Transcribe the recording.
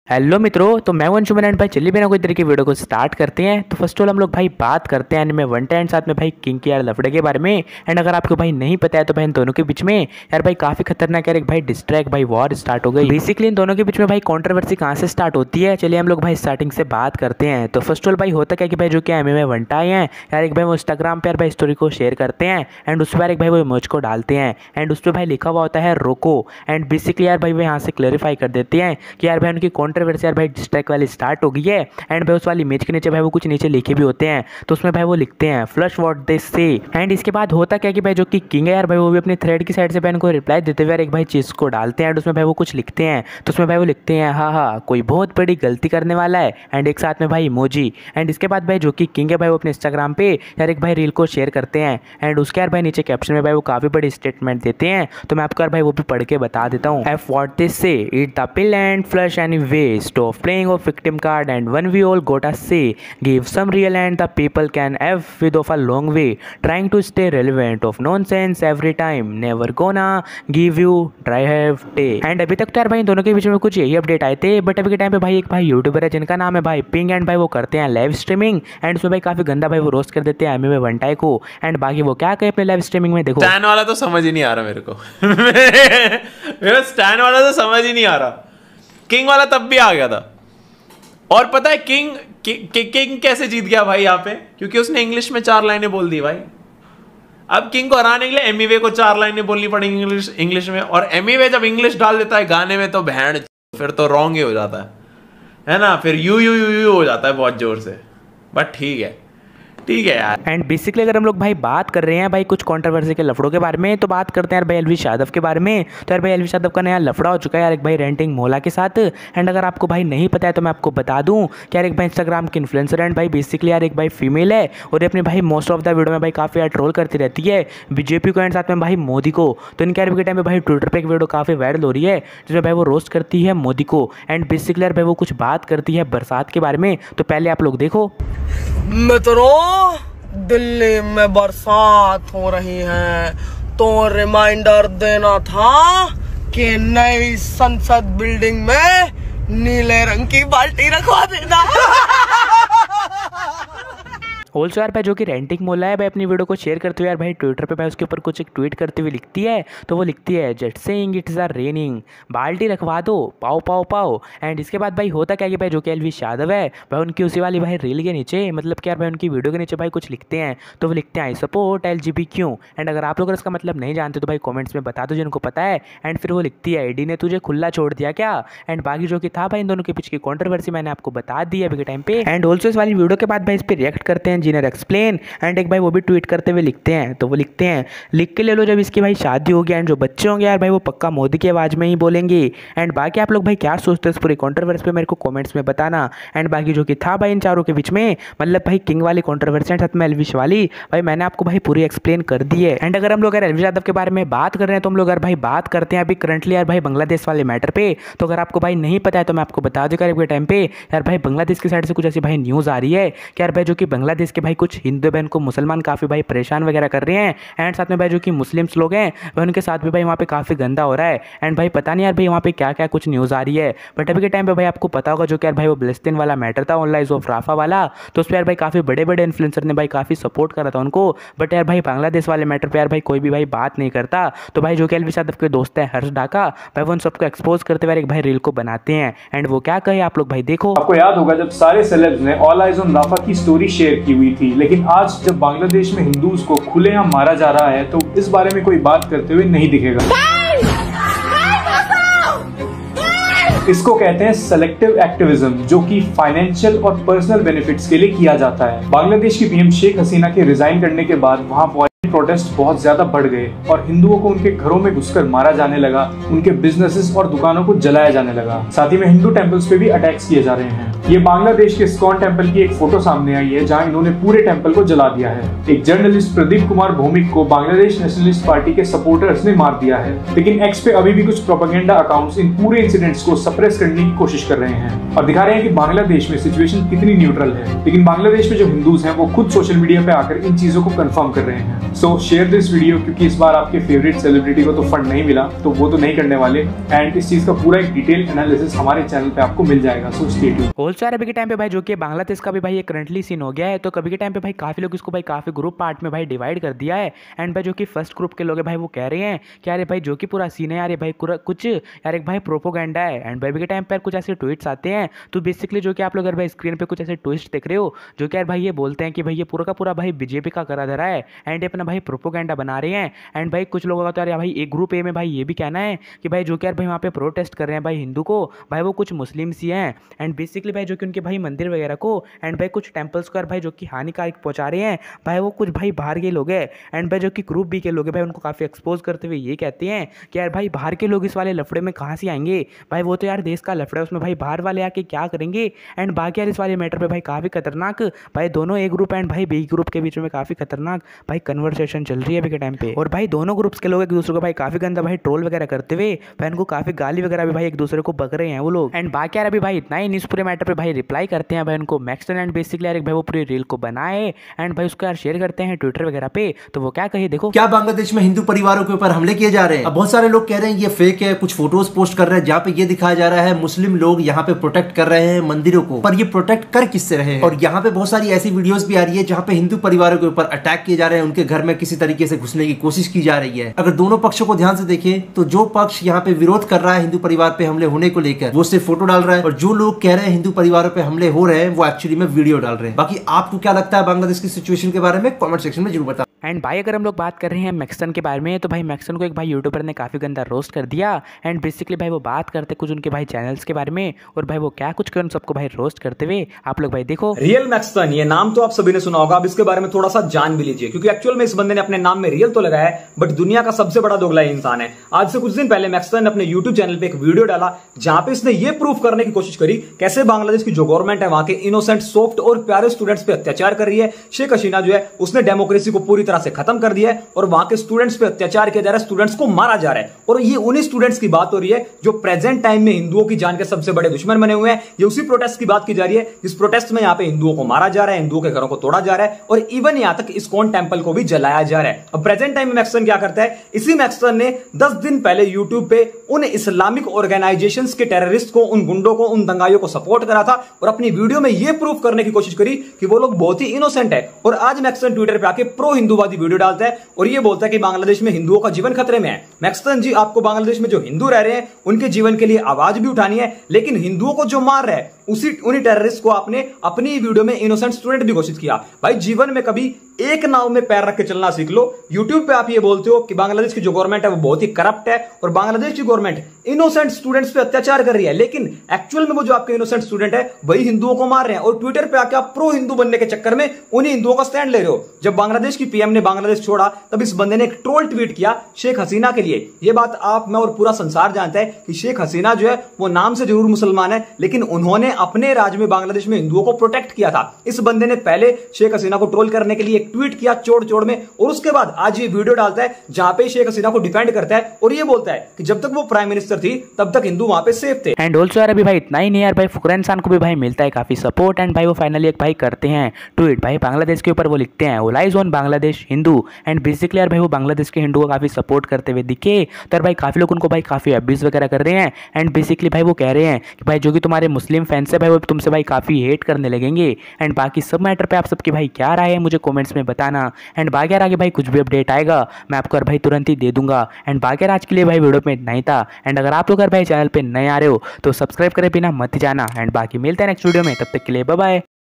Hello मित्रों, तो मैं वंशुमन एंड भाई चलिए बिना कोई तरह की वीडियो को स्टार्ट करते हैं। तो फर्स्ट ऑफ ऑल हम लोग भाई बात करते हैं एनिमे वन एंड साथ में भाई किंग के यार लफड़े के बारे में। एंड अगर आपको भाई नहीं पता है तो भाई इन दोनों के बीच में यार भाई काफी खतरनाक यार एक भाई डिस्ट्रैक्ट भाई वॉर स्टार्ट हो गई। बेसिकली इन दोनों के बीच में भाई कॉन्ट्रोवर्सी कहाँ से स्टार्ट होती है, चलिए हम लोग भाई स्टार्टिंग से बात करते हैं। तो फर्स्ट ऑफ ऑल भाई होता क्या कि भाई जो कि एनिमे वन आए हैं यार एक भाई वो इंस्टाग्राम पे यार भाई स्टोरी को शेयर करते हैं एंड उस पर एक भाई वो इमोज को डालते हैं एंड उस पर भाई लिखा हुआ होता है रोको। एंड बेसिकली यार भाई वो यहाँ से क्लेरिफाई कर देते हैं कि यार भाई उनकी कॉन्ट्रोवर्सी यार भाई वाली स्टार्ट हो गई है। एंड भाई उस वाली इमेज के नीचे भाई वो कुछ नीचे लिखे भी होते हैं, तो उसमें भाई वो लिखते हैं फ्लश व्हाट दे से। एंड इसके बाद होता क्या कि भाई जो कि किंग है यार भाई वो भी अपने थ्रेड की साइड से भाई उनको रिप्लाई देते हुए यार एक भाई चीज को डालते हैं एंड उसमें भाई वो कुछ लिखते हैं, तो उसमें भाई वो लिखते हैं हाँ कोई बहुत बड़ी गलती करने वाला है एंड एक साथ में भाई इमोजी। एंड इसके बाद भाई जो कि किंग है भाई वो अपने इंस्टाग्राम पे यार एक भाई रील को शेयर करते हैं एंड उसके यार भाई नीचे कैप्शन में भाई वो काफी बड़ी स्टेटमेंट देते हैं, तो मैं आपको यार भाई वो भी पढ़ के बता देता हूँ। F what they say eat the pill and flush anyway stop playing of victim card and when we all gotta say give some real and the people can have with of a long way trying to stay relevant of nonsense every time never gonna give you dry have day। And अभी तक तो यार भाई दोनों के बीच में कुछ यही अपडेट आए थे, बट अभी के टाइम पे भाई एक भाई यूट्यूबर है जिनका नाम है भाई पिंग एंड भाई वो करते हैं लाइव स्ट्रीमिंग एंड उसमें भाई काफी गंदा भाई वो रोस्ट कर देते हैं एनिमे वन टाई को। एंड बाकी वो क्या कहे अपने लाइव स्ट्रीमिंग में, देखो स्टैन वाला तो समझ ही नहीं आ रहा मेरे को मेरा स्टैन वाला तो समझ ही नहीं आ रहा। किंग वाला तब भी आ गया था, और पता है किंग कैसे जीत गया भाई यहाँ पे, क्योंकि उसने इंग्लिश में 4 लाइनें बोल दी भाई। अब किंग को हराने के लिए एमिवे को 4 लाइनें बोलनी पड़ेंगी इंग्लिश में, और एमिवे जब इंग्लिश डाल देता है गाने में तो बहन फिर तो रॉन्ग ही हो जाता है ना, फिर यू यू यू यू हो जाता है बहुत जोर से। बट ठीक है यार। एंड बेसिकली अगर हम लोग भाई बात कर रहे हैं भाई कुछ कंट्रोवर्सी के लफड़ों के बारे में, तो बात करते हैं यार भाई एलविश यादव के बारे में। तो यार भाई एलविश यादव का नया लफड़ा हो चुका है यार एक भाई रेंटिंग मोला के साथ। एंड अगर आपको भाई नहीं पता है तो मैं आपको बता दूं कि यार एक भाई इंस्टाग्राम के इन्फ्लुएंसर एंड भाई बेसिकली यार एक भाई फीमेल है और अपने भाई मोस्ट ऑफ द वीडियो में भाई काफी यार ट्रोल करती रहती है बीजेपी को एंड साथ में भाई मोदी को। तो इनके यार के टाइम में भाई ट्विटर पर एक वीडियो काफी वायरल हो रही है जिसमें भाई वो रोस्ट करती है मोदी को एंड बेसिकली यार भाई वो कुछ बात करती है बरसात के बारे में। तो पहले आप लोग देखो। दिल्ली में बरसात हो रही है तो रिमाइंडर देना था कि नई संसद बिल्डिंग में नीले रंग की बाल्टी रखवा देना। ऑल्सो यार भाई जो कि रेंटिंग मोला है भाई अपनी वीडियो को शेयर करते हुए यार भाई ट्विटर पे भाई उसके ऊपर कुछ एक ट्वीट करते हुए लिखती है, तो वो लिखती है just saying it's are raining बाल्टी रखवा दो पाओ पाओ पाओ। एंड इसके बाद भाई होता क्या कि भाई जो कि एलविश यादव है भाई उनकी उसी वाली भाई रील के नीचे मतलब कि यार भाई उनकी वीडियो के नीचे भाई कुछ लिखते हैं, तो वो लिखते हैं आई सपोर्ट LGBTQ। एंड अगर आप लोग इसका मतलब नहीं जानते तो भाई कॉमेंट्स में बता दो जिनको पता है। एंड फिर वो लिखती है ईडी ने तुझे खुला छोड़ दिया क्या। एंड बाकी जो कि था भाई इन दोनों के पीछे की कॉन्ट्रोवर्सी मैंने आपको बता दी अभी के टाइम पे। एंड ऑल्सो इस वाली वीडियो के बाद भाई इस पर रिएक्ट करते हैं इंजीनियर एक्सप्लेन एंड एक भाई वो भी ट्वीट करते हुए लिखते हैं, तो वो लिखते हैं लिख के ले लो जब इसकी भाई शादी होगी एंड जो बच्चे होंगे यार भाई वो पक्का मोदी की आवाज में ही बोलेंगे। एंड बाकी आप लोग भाई क्या सोचते हैं इस पूरी कॉन्ट्रोवर्सी पे मेरे को कमेंट्स में बताना। एंड बाकी जो कि था भाई इन चारों के बीच में मतलब भाई किंग वाली कॉन्ट्रोवर्सी एंड साथ में एलविश वाली भाई मैंने आपको भाई पूरी एक्सप्लेन कर दी है। एंड अगर हम लोग यार एलविश यादव के बारे में बात कर रहे हैं तो हम लोग यार भाई बात करते हैं अभी करंटली यार भाई बांग्लादेश वाले मैटर पे। तो अगर आपको भाई नहीं पता है तो मैं आपको बता दूं यार टाइम पे यार भाई बांग्लादेश की साइड से कुछ ऐसी भाई न्यूज आ रही है कि यार भाई जो कि बांग्लादेश के भाई कुछ हिंदू बहन को मुसलमान काफी भाई परेशान वगैरह कर रहे हैं एंड साथ में भाई जो कि मुस्लिम्स लोग हैं वह उनके साथ भी भाई वहाँ पे काफी गंदा हो रहा है। एंड भाई पता नहीं यार भाई वहाँ पे क्या क्या कुछ न्यूज आ रही है, बट अभी के टाइम पे भाई आपको पता होगा जो कि यार भाई वो फिलिस्तीन वाला मैटर था ऑनलाइन ऑफ राफा वाला, तो उस पर यार भाई काफी बड़े बड़े इन्फ्लुएंसर ने भाई काफी सपोर्ट करा था उनको। बट यार भाई बांग्लादेश वाले मैटर पे यार भाई कोई भी भाई बात नहीं करता। तो भाई जो कि एलविश यादव के दोस्त है हर्ष ढाका भाई वो उन सबको एक्सपोज करते हुए एक भाई रील को बनाते हैं एंड वो क्या कहे आप लोग भाई देखो। आपको याद होगा जब सारे सेलेब्स ने ऑल आइज ऑन राफा की स्टोरी शेयर की हुई थी, लेकिन आज जब बांग्लादेश में हिंदूज को खुलेआम मारा जा रहा है तो इस बारे में कोई बात करते हुए नहीं दिखेगा। इसको कहते हैं सेलेक्टिव एक्टिविज्म, जो कि फाइनेंशियल और पर्सनल बेनिफिट्स के लिए किया जाता है। बांग्लादेश की पीएम शेख हसीना के रिजाइन करने के बाद वहां प्रोटेस्ट बहुत ज्यादा बढ़ गए और हिंदुओं को उनके घरों में घुसकर मारा जाने लगा, उनके बिजनेसेस और दुकानों को जलाया जाने लगा। साथ ही में हिंदू टेंपल्स पे भी अटैक्स किए जा रहे हैं। ये बांग्लादेश के इस्कॉन टेंपल की एक फोटो सामने आई है जहां इन्होंने पूरे टेंपल को जला दिया है। एक जर्नलिस्ट प्रदीप कुमार भौमिक को बांग्लादेश नेशनलिस्ट पार्टी के सपोर्टर्स ने मार दिया है, लेकिन एक्स पे अभी भी कुछ प्रोपेगेंडा अकाउंट्स इन पूरे इंसिडेंट्स को सप्रेस करने की कोशिश कर रहे हैं और दिखा रहे हैं कि बांग्लादेश में सिचुएशन कितनी न्यूट्रल है। लेकिन बांग्लादेश में जो हिंदूज हैं वो खुद सोशल मीडिया पे आकर इन चीजों को कंफर्म कर रहे हैं। सो शेयर दिस वीडियो, क्योंकि इस बार आपके फेवरेट सेलिब्रिटी को तो फंड नहीं मिला, तो वो तो नहीं करने वाले। एंड इस चीज का पूरा एक डिटेल एनालिसिस हमारे चैनल पे आपको मिल जाएगा, सो स्टे ट्यून्ड। ऑल्सो यार अभी के टाइम पे भाई जो कि बांग्लादेश का भी भाई एक करंटली सीन हो गया है, तो कभी के टाइम पे भाई काफी लोग इसको भाई काफी ग्रुप पार्ट में भाई डिवाइड कर दिया है। एंड भाई जो कि फर्स्ट ग्रुप के लोग है भाई वो कह रहे हैं कि यार भाई जो कि पूरा सीन है यार भाई कुछ यार एक भाई प्रोपोगेंडा है। एंड भाई के टाइम पर कुछ ऐसे ट्वीट्स आते हैं, तो बेसिकली जो कि आप लोग अगर भाई स्क्रीन पे कुछ ऐसे ट्वीट्स देख रहे हो जो कि यार भाई ये बोलते हैं कि भाई ये पूरा का पूरा भाई बीजेपी का करा धरा है एंड अपना भाई प्रोपोगेंडा बना रहे हैं। एंड भाई कुछ लोगों का तो यार भाई एक ग्रुप ए में भाई ये भी कहना है कि भाई जो कि यार भाई वहाँ पे प्रोटेस्ट कर रहे हैं भाई हिंदू को, भाई वो कुछ मुस्लिम्स ही हैं। एंड बेसिकली भाई जो कि उनके भाई मंदिर वगैरह को एंड भाई कुछ टेम्पल्स को यार भाई जो कि हानिकारक पहुंचा रहे हैं, भाई वो कुछ भाई बाहर के लोग हैं। एंड भाई जो कि ग्रुप बी के लोग हैं भाई उनको काफ़ी एक्सपोज करते हुए ये कहते हैं कि यार भाई बाहर के लोग इस वाले लफड़े में कहाँ से आएंगे, भाई वो तो यार देश का लफड़ा है, उसमें भाई बाहर वाले आके क्या करेंगे। एंड बाकी यार इस वाले मैटर पे भाई काफ़ी खतरनाक भाई दोनों ए ग्रुप एंड भाई बी ग्रुप के बीच में काफ़ी खतरनाक भाई कन्वर्सेशन चल रही है अभी के टाइम पे। और भाई दोनों ग्रुप्स के लोग एक दूसरे को भाई काफ़ी गंदा भाई ट्रोल वगैरह करते हुए भाई उनको काफ़ी गाली वगैरह भी भाई एक दूसरे को बक रहे हैं वो लोग। एंड बाकी यार अभी भाई इतना ही इस पूरे मैटर पे भाई रिप्लाई करते हैं भाई उनको मैक्सटन एंड बेसिकली यार भाई वो पूरी रील को बनाए एंड भाई उसको यार शेयर करते हैं ट्विटर वगैरह पे। तो वो क्या कहे देखो। क्या बांग्लादेश में हिंदू परिवारों के ऊपर हमले किए जा रहे हैं? अब बहुत सारे लोग कह रहे हैं ये फेक है, कुछ फोटोज पोस्ट कर रहे हैं जहाँ पे ये दिखाया जा रहा है मुस्लिम लोग यहाँ पे प्रोटेक्ट कर रहे हैं मंदिरों को, पर ये प्रोटेक्ट कर किससे रहे हैं? और यहाँ पे बहुत सारी ऐसी वीडियोस भी आ रही है जहाँ पे हिंदू परिवारों के ऊपर अटैक किए जा रहे हैं, उनके घर में किसी तरीके से घुसने की कोशिश की जा रही है। अगर दोनों पक्षों को ध्यान से देखें तो जो पक्ष यहाँ पे विरोध कर रहा है हिंदू परिवार पे हमले होने को लेकर वो सिर्फ फोटो डाल रहा है, और जो लोग कह रहे हैं हिंदू परिवारों पे हमले हो रहे हैं वो एक्चुअली में वीडियो डाल रहे हैं। बाकी आपको क्या लगता है बांग्लादेश की सिचुएशन के बारे में कमेंट सेक्शन में जरूर बताओ। एंड भाई अगर हम लोग बात कर रहे हैं मैक्सटन के बारे में, तो भाई मैक्सटन को एक भाई यूट्यूबर ने काफ़ी गंदा रोस्ट कर दिया। एंड बेसिकली भाई वो बात करते कुछ उनके भाई चैनल्स के बारे में, और भाई वो क्या कुछ कर उन सबको भाई रोस्ट करते हुए आप लोग भाई देखो। रियल मैक्सटन, ये नाम तो आप सभी ने सुना होगा, अब इसके बारे में थोड़ा सा जान भी लीजिए, क्योंकि एक्चुअल में इस बंदे ने अपने नाम में रियल तो लगाया है बट दुनिया का सबसे बड़ा दोगला इंसान है। आज से कुछ दिन पहले मैक्सटन ने अपने यूट्यूब चैनल पे एक वीडियो डाला जहां पे इसने ये प्रूफ करने की कोशिश करी कैसे बांग्लादेश की जो गवर्नमेंट है वहां के इनोसेंट सॉफ्ट और प्यारे स्टूडेंट्स पे अत्याचार कर रही है। शेख हसीना जो है उसने डेमोक्रेसी को पूरी तरह से खत्म कर दिया और वहां के स्टूडेंट्स पे अत्याचार किया जा रहा है, स्टूडेंट्स को मारा जा रहा है। और ये उन्हीं स्टूडेंट्स की बात हो रही है जो प्रेजेंट टाइम में हिंदुओं की जान के सबसे बड़े दुश्मन बने हुए हैं। ये उसी प्रोटेस्ट की बात की जा रही है जिस प्रोटेस्ट में यहाँ पे हिंदुओं को मारा जा रहा है, हिंदुओं के घरों को तोड़ा जा रहा है और इवन यहां तक इस्कॉन टेंपल को भी जलाया जा रहा है। अब प्रेजेंट टाइम में मैक्सटन क्या करता है, इसी मैक्सटन ने 10 दिन पहले यूट्यूब पे उन इस्लामिक ऑर्गेनाइजेशंस के टेररिस्ट को, उन गुंडों को, उन दंगाइयों को सपोर्ट करा था और अपनी वीडियो में यह प्रूफ करने की कोशिश करी कि वो लोग बहुत ही इनोसेंट है। और आज मैक्सटन ट्विटर पे आके प्रो हिंदूवादी वीडियो डालता है और ये बोलता है कि बांग्लादेश में हिंदुओं का जीवन खतरे में है। मैक्सटन जी, आपको बांग्लादेश में जो हिंदू रह रहे हैं उनके जीवन के लिए आवाज भी उठानी है, लेकिन हिंदुओं को जो मार रहा है उन्हीं टेररिस्ट को आपने अपनी वीडियो में इनोसेंट स्टूडेंट भी घोषित किया। भाई जीवन में कभी एक नाव में पैर रख के चलना सीख लो। यूट्यूब पे आप ये बोलते हो कि बांग्लादेश की जो गवर्नमेंट है वो बहुत ही करप्ट है और बांग्लादेश की गवर्नमेंट इनोसेंट स्टूडेंट्स पे अत्याचार कर रही है, लेकिन एक्चुअल में वो जो आपके इनोसेंट स्टूडेंट है वही हिंदुओं को मार रहे हैं। और ट्विटर पे आके आप प्रो हिंदू बनने के चक्कर में उन्हीं हिंदुओं का स्टैंड ले रहे हो। जब बांग्लादेश की पीएम ने बांग्लादेश छोड़ा तब इस बंदे ने एक ट्रोल ट्वीट किया शेख हसीना के लिए। ये बात आप, मैं और पूरा संसार जानता है कि शेख हसीना जो है वो नाम से जरूर मुसलमान है, लेकिन उन्होंने अपने राज्य में बांग्लादेश में हिंदुओं को प्रोटेक्ट किया था। इस बंदे ने पहले शेख हसीना को ट्रोल करने के लिए एक ट्वीट किया चोड़ में, और उसके बाद आज ये वीडियो डालता है जहां पे शेख हसीना को डिफेंड करता है और ये बोलता है कि जब तक वो प्राइम मिनिस्टर थी तब तक हिंदू वहां पे सेफ थे। एंड ऑल्सो यार अभी भाई इतना ही नहीं यार भाई फुकरा इंसान को भी भाई मिलता है काफी सपोर्ट। एंड भाई वो फाइनली एक भाई करते हैं ट्वीट भाई बांग्लादेश के ऊपर, वो लिखते हैं all eyes on Bangladesh Hindu. And basically यार भाई वो बांग्लादेश के हिंदुओं को काफी सपोर्ट करते हुए दिखे, तो यार भाई काफी लोग उनको भाई काफी अब्यूज वगैरह कर रहे हैं। एंड बेसिकली भाई वो कह रहे हैं कि भाई जो कि तुम्हारे मुस्लिम फैंस है भाई वो तुमसे भाई काफी हेट करने लगेंगे। एंड बाकी सब मैटर पे आप सबकी भाई क्या राय है मुझे कमेंट्स में बताना। एंड बाकी यार आगे भाई कुछ भी अपडेट आएगा मैं आपको यार भाई तुरंत ही दे दूंगा। एंड बाकी यार आज के लिए भाई वीडियो में इतना ही था। एंड अगर आप लोग यार भाई चैनल पे नए आ रहे हो तो सब्सक्राइब करे बिना मत जाना। एंड बाकी मिलते हैं नेक्स्ट वीडियो में, तब तक के लिए बाय बाय।